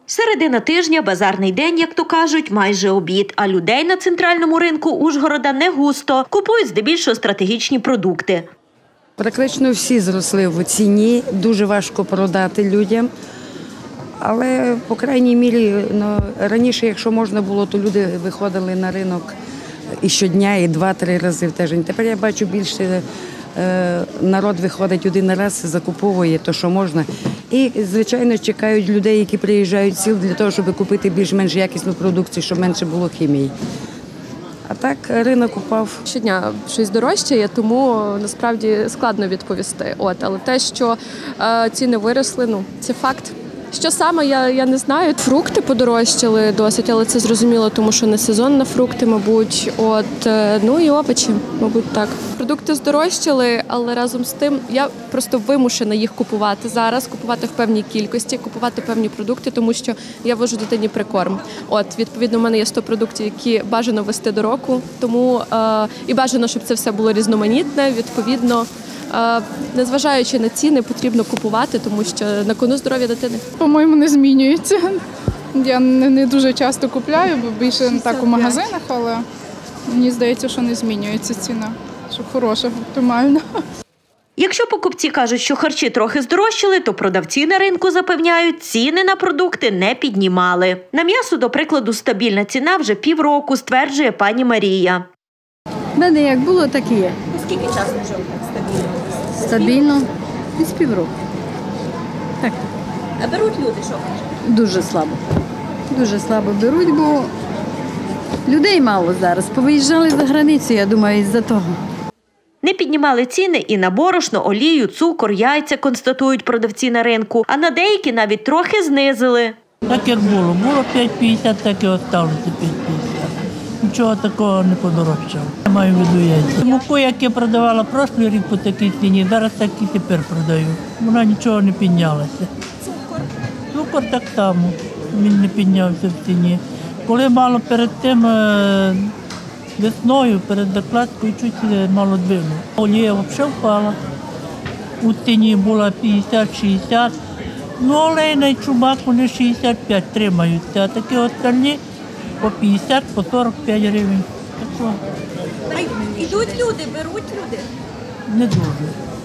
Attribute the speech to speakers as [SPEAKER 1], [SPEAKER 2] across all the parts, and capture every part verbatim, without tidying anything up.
[SPEAKER 1] Середина тижня, базарний день, як то кажуть, майже обід. А людей на центральному ринку Ужгорода не густо. Купують здебільшого стратегічні продукти.
[SPEAKER 2] Практично всі зросли в ціні, дуже важко продати людям. Але, по крайній мірі, ну, раніше, якщо можна було, то люди виходили на ринок і щодня, і два-три рази в тиждень. Тепер я бачу, більше е, народ виходить один раз, закуповує те, що можна. І, звичайно, чекають людей, які приїжджають з сіл для того, щоб купити більш-менш якісну продукцію, щоб менше було хімії. А так ринок упав.
[SPEAKER 3] Щодня щось дорожчає, тому насправді складно відповісти. От, але те, що е, ціни виросли, ну це факт. Що саме, я, я не знаю. Фрукти подорожчали досить, але це зрозуміло, тому що не сезон на фрукти, мабуть. От, е, ну і овочі, мабуть, так. Продукти здорожчали, але разом з тим я просто вимушена їх купувати зараз, купувати в певній кількості, купувати певні продукти, тому що я вожу дитині прикорм. От, відповідно, в мене є сто продуктів, які бажано вести до року, тому е, і бажано, щоб це все було різноманітне, відповідно. Незважаючи на ціни, потрібно купувати, тому що на кону здоров'я дитини.
[SPEAKER 4] По-моєму, не змінюється. Я не, не дуже часто купляю, бо більше так у магазинах, але мені здається, що не змінюється ціна, що хороша, оптимальна.
[SPEAKER 1] Якщо покупці кажуть, що харчі трохи здорожчали, то продавці на ринку запевняють, ціни на продукти не піднімали. На м'ясо, до прикладу, стабільна ціна вже півроку, стверджує пані Марія.
[SPEAKER 5] У мене як було, так і є.
[SPEAKER 1] Скільки часу вже стабільно?
[SPEAKER 5] Стабільно. Десь півроку. Так.
[SPEAKER 1] А беруть люди, що кажуть?
[SPEAKER 5] Дуже слабо. Дуже слабо беруть, бо людей мало зараз. Повиїжджали за границю, я думаю, із-за того.
[SPEAKER 1] Не піднімали ціни і на борошно, олію, цукор, яйця, констатують продавці на ринку, а на деякі навіть трохи знизили.
[SPEAKER 6] Так як було. Було п'ять п'ятдесят, так і осталося п'ять п'ятдесят. Нічого такого не подорожчало. Я маю в виду яйця. Муку, як я продавала прошлий рік по такій ціні, зараз так і тепер продаю. Вона нічого не піднялася. Цукор? Цукор так само, він не піднявся в ціні. Коли мало перед тим весною, перед закладкою, чуть мало двинуло. Олія взагалі впала. У ціні була п'ятдесят-шістдесят. Ну, олейна і чубак, вони шістдесят п'ять тримаються, а такі остальні по п'ятдесят, по сорок п'ять гривень.
[SPEAKER 1] Ідуть люди, беруть люди?
[SPEAKER 6] Не дуже.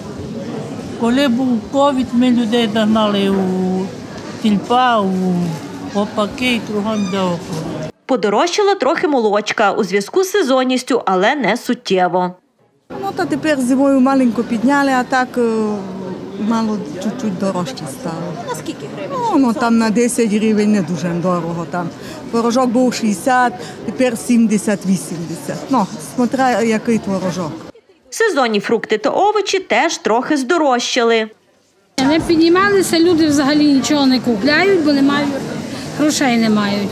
[SPEAKER 6] Коли був ковід, ми людей загнали у сільпа, у опаки і кругом де около.
[SPEAKER 1] Подорожчала трохи молочка у зв'язку з сезонністю, але не суттєво.
[SPEAKER 7] Ну, то тепер зимою маленько підняли, а так мало чуть-чуть дорожче стало.
[SPEAKER 1] Наскільки гривень?
[SPEAKER 7] Ну, ну, там на десять гривень не дуже дорого. Там творожок був шістдесят, тепер сімдесят-вісімдесят. Ну, смотря який творожок.
[SPEAKER 1] Сезонні фрукти та овочі теж трохи здорожчали.
[SPEAKER 8] Не піднімалися, люди взагалі нічого не купляють, бо не мають, грошей не мають.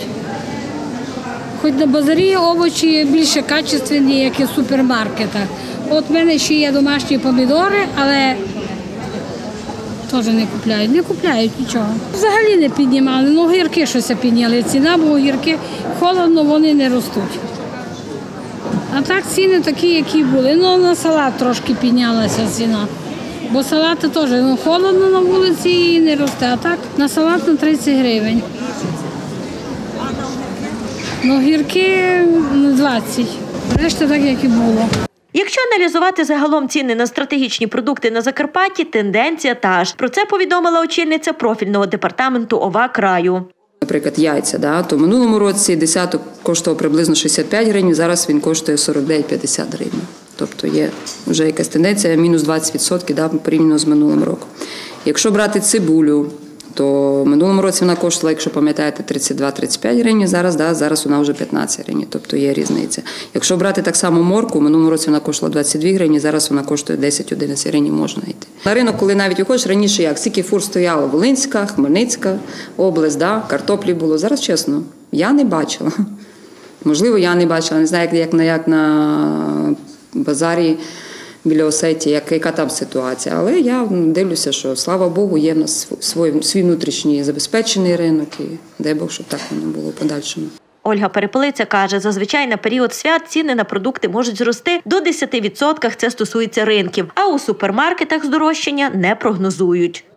[SPEAKER 8] Хоч на базарі овочі більше качественні, як і в супермаркетах. От в мене ще є домашні помідори, але теж не купляють. Не купляють нічого. Взагалі не піднімали. Ну, огірки щось підняли. Ціна, бо огірки холодно, вони не ростуть. А так ціни такі, які були. Ну, на салат трошки піднялася ціна. Бо салати теж ну, холодно на вулиці і не росте. А так на салат на тридцять гривень. Ну, огірки двадцять. Решта так, як і було.
[SPEAKER 1] Якщо аналізувати загалом ціни на стратегічні продукти на Закарпатті, тенденція та ж. Про це повідомила очільниця профільного департаменту ОВА краю.
[SPEAKER 9] Наприклад, яйця, да, то в минулому році десяток коштував приблизно шістдесят п'ять гривень, зараз він коштує сорок дев'ять - п'ятдесят гривень. Тобто є вже якась тенденція, мінус двадцять відсотків да, порівняно з минулим роком. Якщо брати цибулю, то в минулому році вона коштувала, якщо пам'ятаєте, тридцять два - тридцять п'ять гривень, зараз, да, зараз вона вже п'ятнадцять гривень, тобто є різниця. Якщо брати так само морку, в минулому році вона коштувала двадцять дві гривні, зараз вона коштує десять - одинадцять гривень, можна йти. На ринок, коли навіть виходиш, раніше як, скільки фур стояло, Волинська, Хмельницька область, да, картоплі було, зараз чесно, я не бачила. Можливо, я не бачила, не знаю, як на, як на базарі біля Осеті, як, яка там ситуація. Але я дивлюся, що, слава Богу, є в нас свій, свій внутрішній забезпечений ринок і дай Бог, щоб так воно було в подальшому.
[SPEAKER 1] Ольга Перепелиця каже, зазвичай на період свят ціни на продукти можуть зрости до десяти відсотків, це стосується ринків, а у супермаркетах здорожчання не прогнозують.